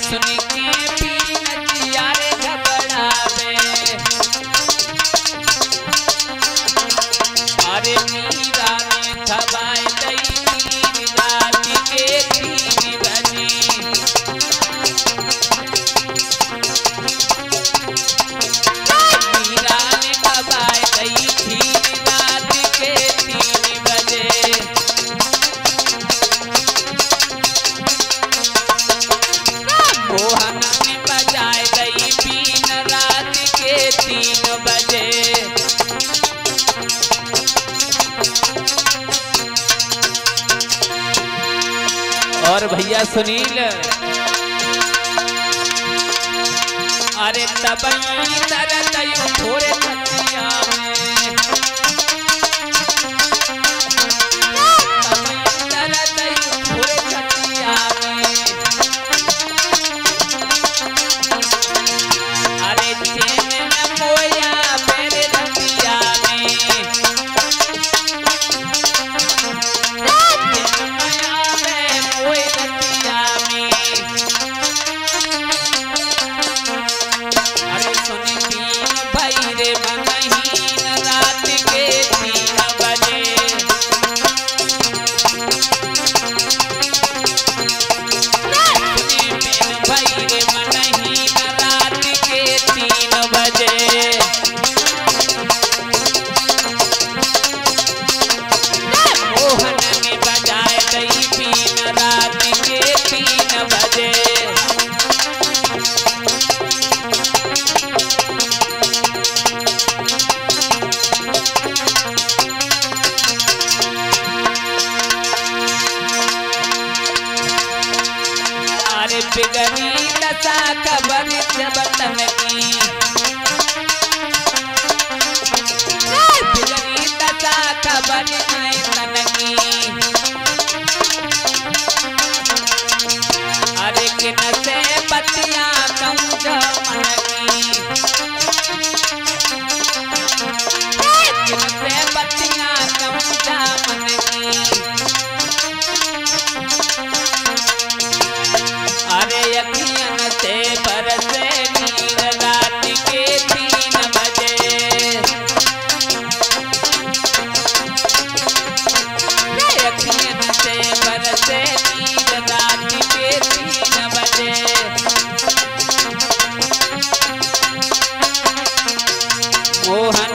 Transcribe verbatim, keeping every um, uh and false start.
सुन के भी नदिया रे घबरावे। अरे मीरा ने थबाए दई तीन रात के तीन बजे। मीरा ने थबाए दई तीन रात के तीन बजे। मोहन ने बजाए दई बीन रात के तीन बजे। और भैया सुनील, अरे तबई तरत थोड़े छतिया में, तबई तरत थोड़े छतिया में। अरे चैन न मोया मेरे रतिया में, अरे सुन तीन भाई रे मनहीन रात के तीन बजे। सुन भाई रे मनहीन रात के तीन बजे। मोहन ने बजाए दई बीन रात के तीन बजे। अरे बिगड़ी दशा खबर जब तन की, बिगड़ी दशा खबर नहीं तन की। अरे किन से बतिया कहूँ मन की, किन से बतिया कहूँ मन की। अरे अखियन से बरसे नीर रात के तीन बजे। अखियन से बरसे नीर रात के तीन बजे। मोहन